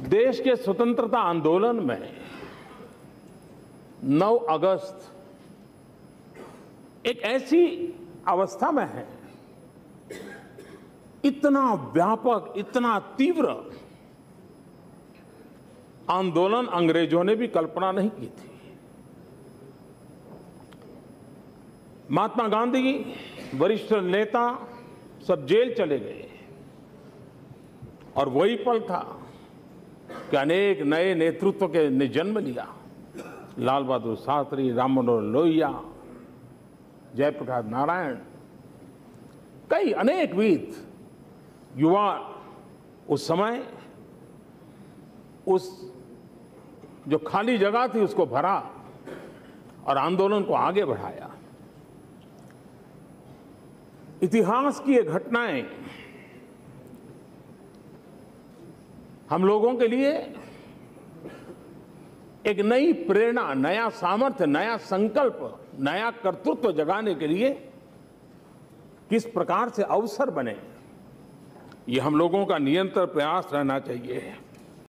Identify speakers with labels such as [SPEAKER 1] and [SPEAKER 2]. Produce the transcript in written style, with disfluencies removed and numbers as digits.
[SPEAKER 1] देश के स्वतंत्रता आंदोलन में 9 अगस्त एक ऐसी अवस्था में है, इतना व्यापक, इतना तीव्र आंदोलन अंग्रेजों ने भी कल्पना नहीं की थी। महात्मा गांधी, वरिष्ठ नेता सब जेल चले गए और वही पल था कि अनेक नए नेतृत्व के ने जन्म लिया। लाल बहादुर शास्त्री, राम मनोहर लोहिया, जयप्रकाश नारायण, कई अनेकविध युवा उस समय उस जो खाली जगह थी उसको भरा और आंदोलन को आगे बढ़ाया। इतिहास की ये घटनाएं हम लोगों के लिए एक नई प्रेरणा, नया सामर्थ्य, नया संकल्प, नया कर्तृत्व जगाने के लिए किस प्रकार से अवसर बने, ये हम लोगों का निरंतर प्रयास रहना चाहिए।